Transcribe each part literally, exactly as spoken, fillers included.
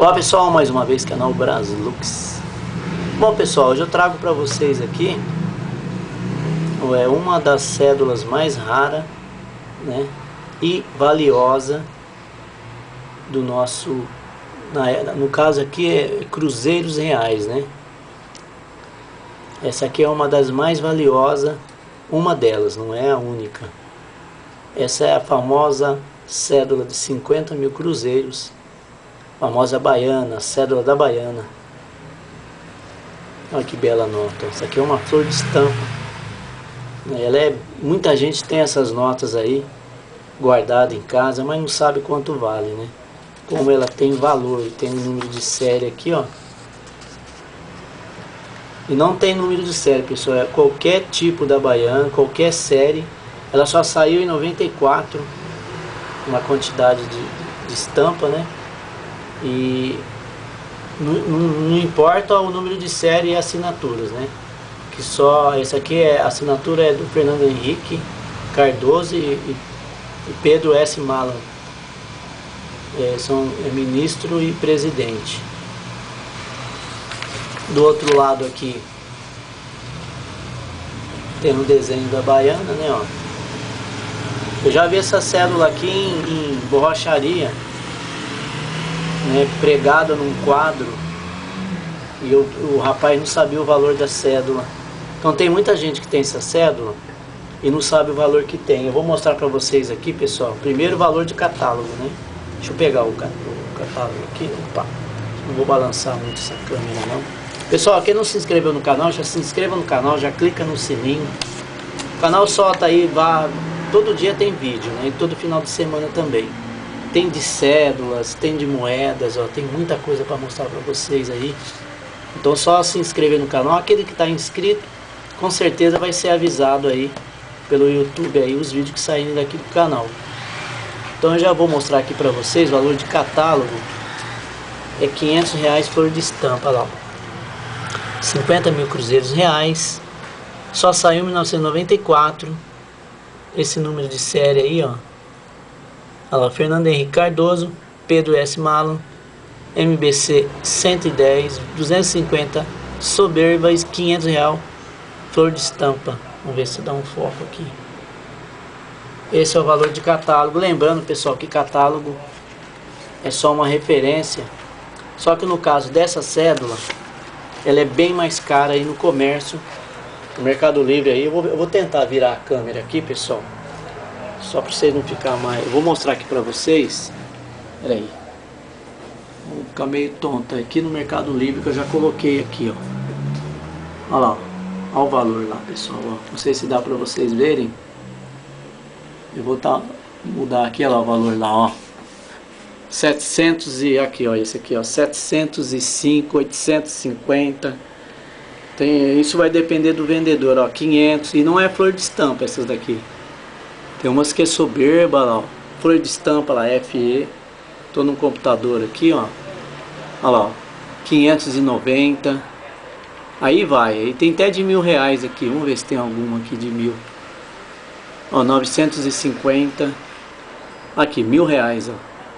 Olá pessoal, mais uma vez canal Braslux. Bom pessoal, hoje eu trago para vocês aqui é uma das cédulas mais raras, né, e valiosa do nosso, na, no caso aqui é cruzeiros reais, né? Essa aqui é uma das mais valiosas, uma delas, não é a única. Essa é a famosa cédula de cinquenta mil cruzeiros, famosa baiana, cédula da baiana. Olha que bela nota. Essa aqui é uma flor de estampa. Ela é, muita gente tem essas notas aí guardada em casa, mas não sabe quanto vale, né? Como ela tem valor, tem um número de série aqui, ó. E não tem número de série, pessoal. É qualquer tipo da baiana, qualquer série. Ela só saiu em noventa e quatro, uma quantidade de, de estampa, né? E não, não, não importa o número de série e assinaturas, né? Que só esse aqui é a assinatura é do Fernando Henrique Cardoso e, e, e Pedro S. Malan. É, são é ministro e presidente. Do outro lado aqui tem um desenho da baiana, né? Ó. Eu já vi essa cédula aqui em, em borracharia, né, pregada num quadro, e eu, o rapaz não sabia o valor da cédula. Então tem muita gente que tem essa cédula e não sabe o valor que tem. Eu vou mostrar para vocês aqui, pessoal. Primeiro, o valor de catálogo, né? Deixa eu pegar o, o catálogo aqui. Opa, não vou balançar muito essa câmera não. Pessoal, quem não se inscreveu no canal, já se inscreva no canal, já clica no sininho. O canal solta aí, vá, todo dia tem vídeo, né? E todo final de semana também. Tem de cédulas, tem de moedas, ó, tem muita coisa para mostrar para vocês aí. Então só se inscrever no canal. Aquele que está inscrito, com certeza vai ser avisado aí pelo YouTube aí os vídeos que saírem daqui do canal. Então eu já vou mostrar aqui para vocês. O valor de catálogo é quinhentos reais por de estampa lá. cinquenta mil cruzeiros reais. Só saiu em mil novecentos e noventa e quatro. Esse número de série aí, ó. Olha lá, Fernando Henrique Cardoso, Pedro S. Malan, M B C cento e dez, duzentos e cinquenta, soberbas, quinhentos reais, flor de estampa. Vamos ver se dá um foco aqui. Esse é o valor de catálogo. Lembrando, pessoal, que catálogo é só uma referência. Só que no caso dessa cédula, ela é bem mais cara aí no comércio, no Mercado Livre aí. Eu vou, eu vou tentar virar a câmera aqui, pessoal. Só para vocês não ficar mais... Eu vou mostrar aqui para vocês. Pera aí. Vou ficar meio tonto. Aqui no Mercado Livre que eu já coloquei aqui, ó. Olha lá. Olha o valor lá, pessoal. Ó. Não sei se dá para vocês verem. Eu vou tá, mudar aqui, olha lá o valor lá, ó. setecentos e... Aqui, ó. Esse aqui, ó. setecentos e cinco, oitocentos e cinquenta. Tem, isso vai depender do vendedor, ó. quinhentos. E não é flor de estampa essas daqui. Tem umas que é soberba, lá, ó. Flor de estampa lá, F E. Tô no computador aqui, ó. Olha lá, ó. quinhentos e noventa. Aí vai. Aí tem até de mil reais aqui. Vamos ver se tem alguma aqui de mil. Ó, novecentos e cinquenta. Aqui, mil reais, ó.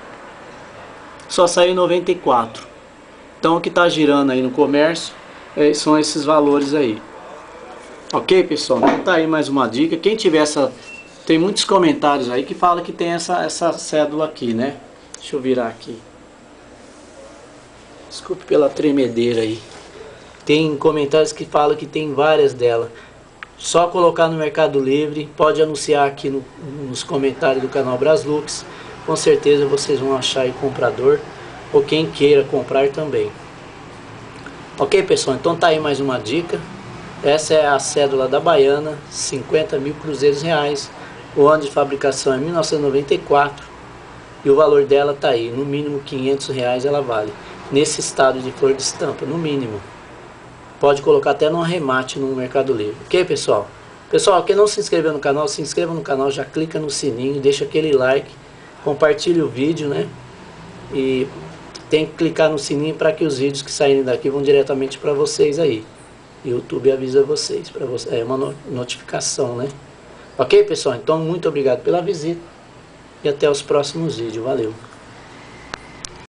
Só saiu em noventa e quatro. Então o que tá girando aí no comércio é, são esses valores aí. Ok, pessoal? Então tá aí mais uma dica. Quem tiver essa... Tem muitos comentários aí que falam que tem essa, essa cédula aqui, né? Deixa eu virar aqui. Desculpe pela tremedeira aí. Tem comentários que falam que tem várias delas. Só colocar no Mercado Livre. Pode anunciar aqui no, nos comentários do canal Braslux. Com certeza vocês vão achar aí comprador. Ou quem queira comprar também. Ok, pessoal? Então tá aí mais uma dica. Essa é a cédula da baiana. cinquenta mil cruzeiros reais. O ano de fabricação é mil novecentos e noventa e quatro e o valor dela está aí, no mínimo quinhentos reais ela vale. Nesse estado de flor de estampa, no mínimo. Pode colocar até no arremate no Mercado Livre. Ok, pessoal? Pessoal, quem não se inscreveu no canal, se inscreva no canal, já clica no sininho, deixa aquele like, compartilhe o vídeo, né? E tem que clicar no sininho para que os vídeos que saírem daqui vão diretamente para vocês aí. YouTube avisa vocês, para você, é uma notificação, né? Ok, pessoal? Então, muito obrigado pela visita e até os próximos vídeos. Valeu!